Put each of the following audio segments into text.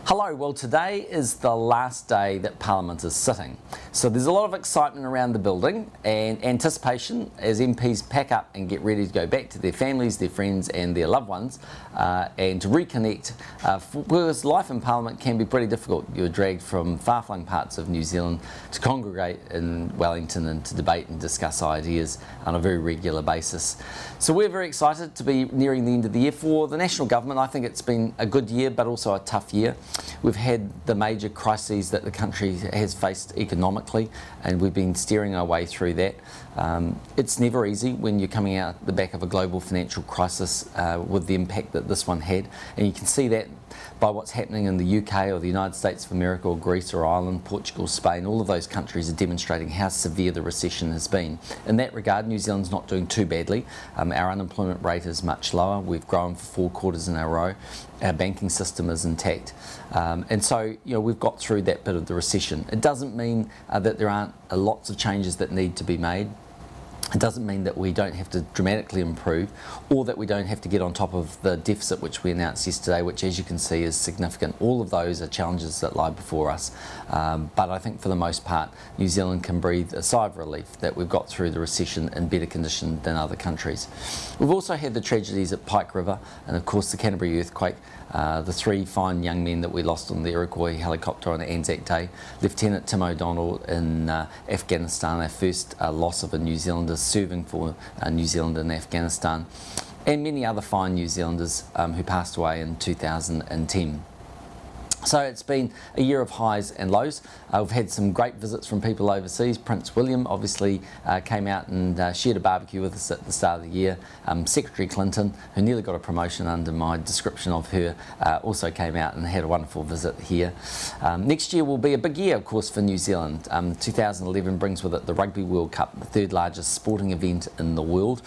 Hello, well today is the last day that Parliament is sitting. So there's a lot of excitement around the building and anticipation as MPs pack up and get ready to go back to their families, their friends and their loved ones and to reconnect because life in Parliament can be pretty difficult. You're dragged from far-flung parts of New Zealand to congregate in Wellington and to debate and discuss ideas on a very regular basis. So we're very excited to be nearing the end of the year. For the National Government, I think it's been a good year but also a tough year. We've had the major crises that the country has faced economically and we've been steering our way through that. It's never easy when you're coming out the back of a global financial crisis with the impact that this one had, and you can see that by what's happening in the UK or the United States of America or Greece or Ireland, Portugal, Spain. All of those countries are demonstrating how severe the recession has been. In that regard, New Zealand's not doing too badly. Our unemployment rate is much lower. We've grown for 4 quarters in a row. Our banking system is intact. And so, we've got through that bit of the recession. It doesn't mean that there aren't lots of changes that need to be made. It doesn't mean that we don't have to dramatically improve or that we don't have to get on top of the deficit which we announced yesterday, which as you can see is significant. All of those are challenges that lie before us, but I think for the most part New Zealand can breathe a sigh of relief that we've got through the recession in better condition than other countries. We've also had the tragedies at Pike River and of course the Canterbury earthquake. The 3 fine young men that we lost on the Iroquois helicopter on Anzac Day. Lieutenant Tim O'Donnell in Afghanistan, our first loss of a New Zealander serving for New Zealand in Afghanistan, and many other fine New Zealanders who passed away in 2010. So it's been a year of highs and lows. We've had some great visits from people overseas. Prince William obviously came out and shared a barbecue with us at the start of the year. Secretary Clinton, who nearly got a promotion under my description of her, also came out and had a wonderful visit here. Next year will be a big year, of course, for New Zealand. 2011 brings with it the Rugby World Cup, the 3rd largest sporting event in the world,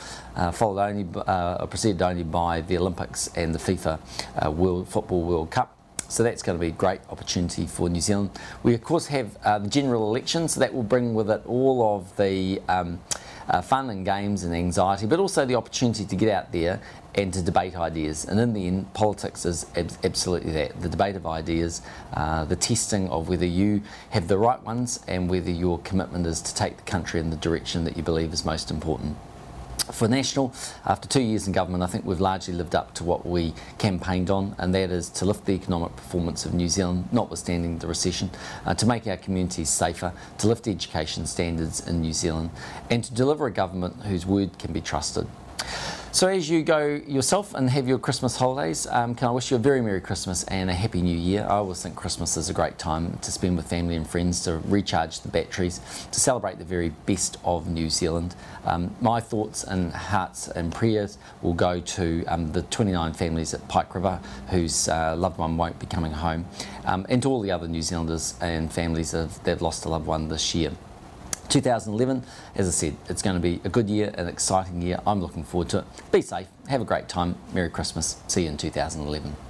preceded only by the Olympics and the FIFA Football World Cup. So that's going to be a great opportunity for New Zealand. We of course have the general election, so that will bring with it all of the fun and games and anxiety, but also the opportunity to get out there and to debate ideas. And in the end, politics is absolutely that, the debate of ideas, the testing of whether you have the right ones and whether your commitment is to take the country in the direction that you believe is most important. For National, after 2 years in government, I think we've largely lived up to what we campaigned on, and that is to lift the economic performance of New Zealand, notwithstanding the recession, to make our communities safer, to lift education standards in New Zealand, and to deliver a government whose word can be trusted. So as you go yourself and have your Christmas holidays, can I wish you a very Merry Christmas and a Happy New Year. I always think Christmas is a great time to spend with family and friends, to recharge the batteries, to celebrate the very best of New Zealand. My thoughts and hearts and prayers will go to the 29 families at Pike River whose loved one won't be coming home, and to all the other New Zealanders and families that have lost a loved one this year. 2011, as I said, it's going to be a good year, an exciting year. I'm looking forward to it. Be safe, have a great time, Merry Christmas, see you in 2011.